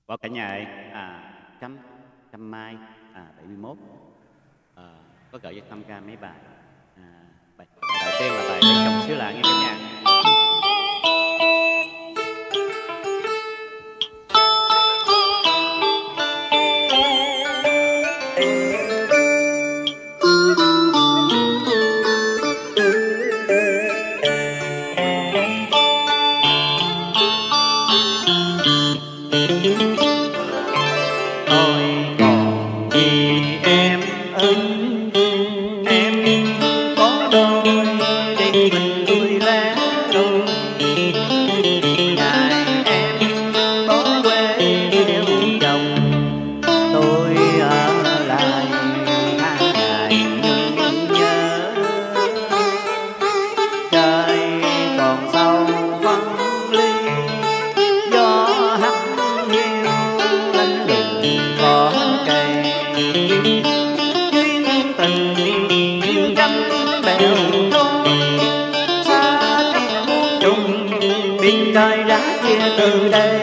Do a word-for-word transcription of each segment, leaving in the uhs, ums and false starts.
Qua cả nhà ơi, à, Trâm, Trâm Mai, à, bảy mươi mốt, à, có gửi cho Tâm ca mấy bài. À, bài, bài đầu tiên là bài Lấy Chồng Xứ Lạ nghe cả nhà. Tôi còn gì em ơi, em có đôi đi mình vui lẽ đôi. Ngày em có quê theo chồng, tôi ở lại tháng ngày nhung nhớ. Trời còn sâu phân ly, gió hắt hiu lạnh lùng có cây. Duyên tình như cánh bèo trôi, xa cách muôn trùng, biết trời đã chia từ đây.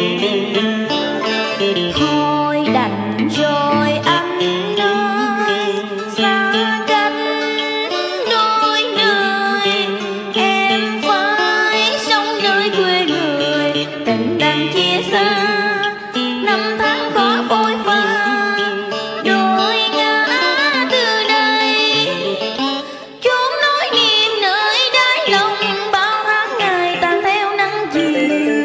Thôi đành rồi anh ơi, xa cách đôi nơi, em phải sống nơi quê người. Tình đành chia xa, năm tháng khó phôi pha, đôi ngã từ đây. Chốn nỗi niềm nơi đáy lòng, bao tháng ngày tan theo nắng chiều.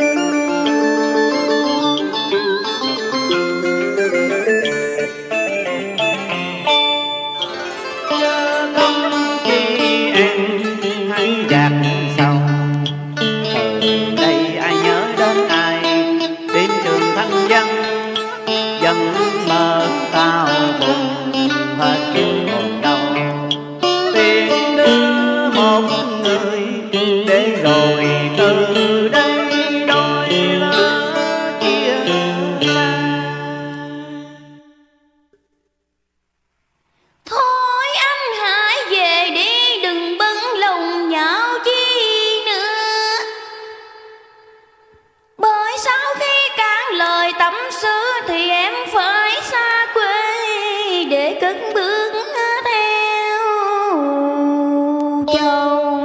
Chớ không khi em hay gạt sầu, từ đây ai nhớ đến ai. Đến trường thanh văn vẫn mơ tao cùng hết vui còn đâu. Tiền đưa một người để rồi từ đây đôi lứa chia xa. Thôi anh hãy về đi, đừng bấn lòng nhạo chi nữa. Bởi sau khi cạn lời tâm sự thì em phải xa quê để cất bước theo chồng.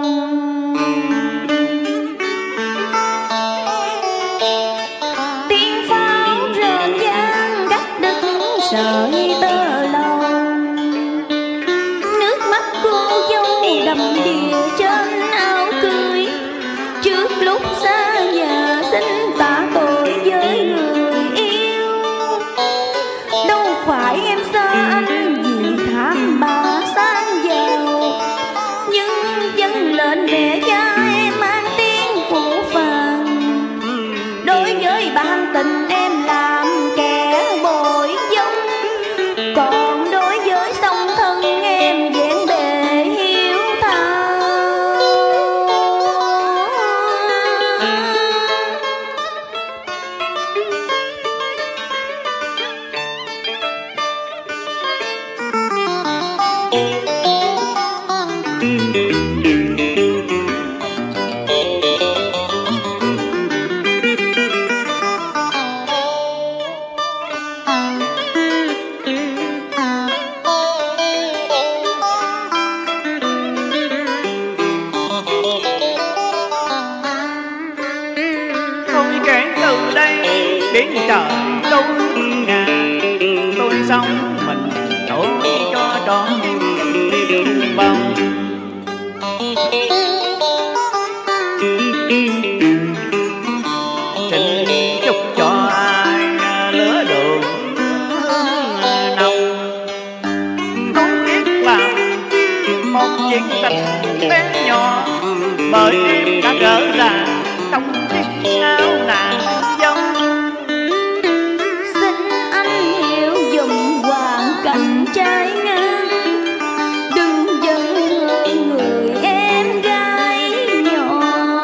Tiếng pháo rền vang cắt đứt sợi tơ lòng. Nước mắt cô dâu đầm đìa trên áo cưới, trước lúc xa nhà xin tạ tội với người yêu. Đâu phải em xa anh vì tham bà sang giàu, nhưng dâng lên mẹ cha em mang tiếng phụ phàng. Đối với bạn tình em làm kẻ bội giống, còn đối với song thân em vẹn bề hiếu thảo. Tôi kể từ đây đến trời đôi ngà, tôi sống mình nổi cho trọn thiên bồng. Xin chúc cho ai lứa đường nồng, không biết làm một chuyện tình bé nhỏ, bởi em đã gỡ ra trong chiếc áo nàng dâu. Xin anh hiểu dùm hoàn cảnh trái ngang, đừng giận hờn người em gái nhỏ.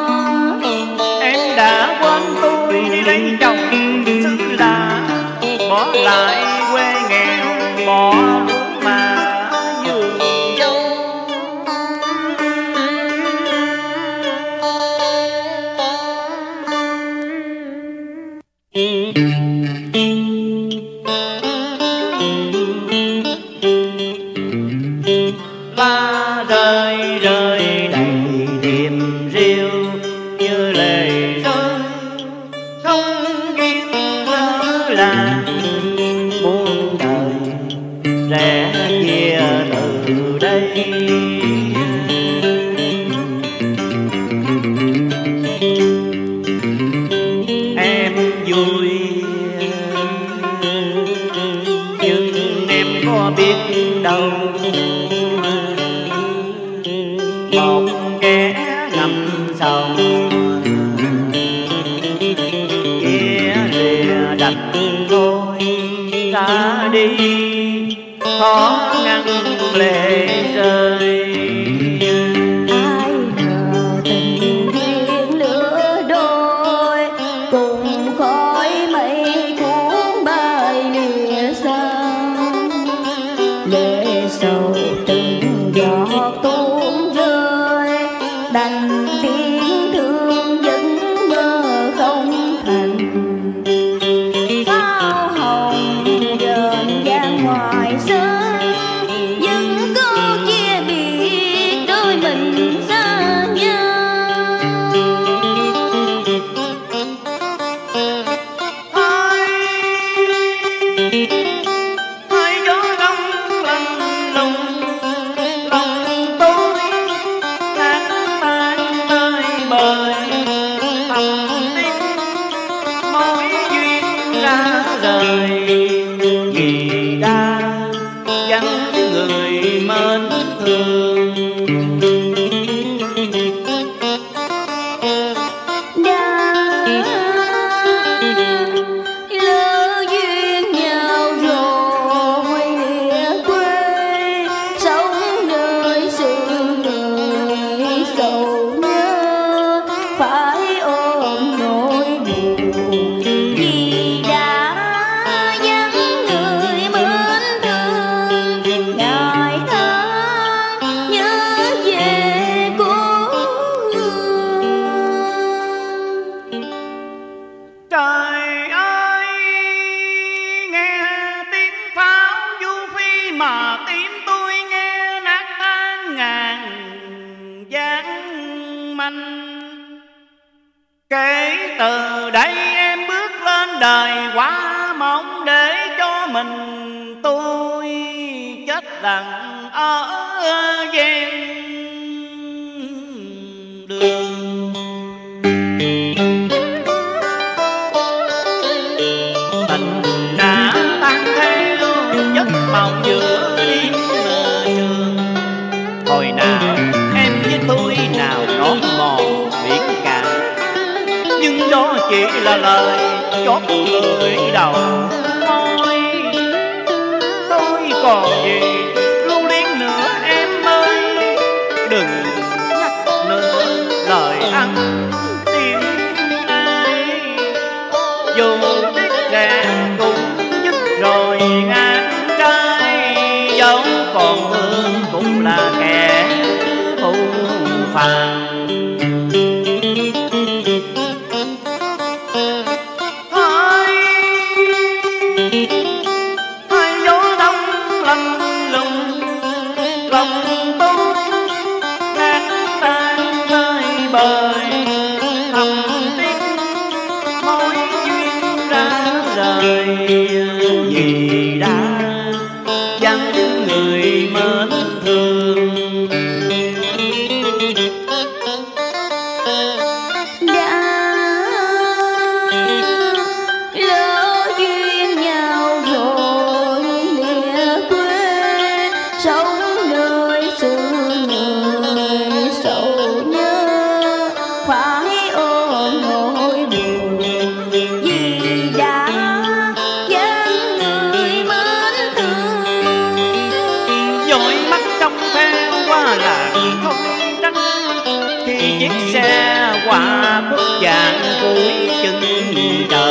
Em đã quên tôi đi lấy chồng xứ lạ, bỏ lại quê nghèo, bỏ lúa mà vườn dâu. Thank you. ta rơi rơi đầy điềm riêu như lệ rơi không kiên lỡ làng muôn đời rẽ chia từ đây. Em vui nhưng em có biết đâu một kẻ ngầm sầu kia lìa đành thôi ra đi khó ngăn lệ rơi. Ai ngờ tình duyên lứa đôi cùng khói mây cuốn bay lìa xa, lệ sầu từng giọt tuôn rơi đành tiếng thương vẫn mơ không thành. Pháo hồng dần vang ngoài sân nhưng có chia biệt đôi mình xa nhau. Hai hai gió đông lạnh lùng lòng tôi tháng tan tới bời thầm tiếc mối duyên ra rời vì đã vắng người mến thương. Đã lỡ duyên nhau rồi lìa quê sống nơi xứ người sầu nhớ phải ôm nỗi buồn vì đã vắng người mến thương. Ngày tháng nhớ về cố hương. Trời ơi nghe tiếng pháo du phi mà tim tôi nghe nát tan ngàn gian manh. Kể từ đây em bước lên đời quá mong để cho mình tôi chết lặng ở gian đường. Tình đã tan theo giấc mộng giữa đêm mơ trường. Hồi nào em với tôi nào đón mòn biển cả, nhưng đó chỉ là lời chót lưỡi đầu môi. Tôi còn gì lưu luyến nữa em ơi, đừng nhắc nữa lời ăn tiếng ai. Dù biết rẽ cũng dứt rồi ngang trái, dẫu còn thương cũng là kẻ phũ phàng. Hai hai gió đông lạnh lùng lòng tôi nát tan tới bời thầm tiếc mối duyên ra rời vì đã vắng người mến thương. Đã lỡ duyên nhau rồi lìa quê sống nơi xứ người sầu nhớ phải ôm nỗi buồn vì đã vắng người mến thương. Dõi mắt trông theo qua làng không trắng khi chiếc xe qua quốc vàng cuối chân trời.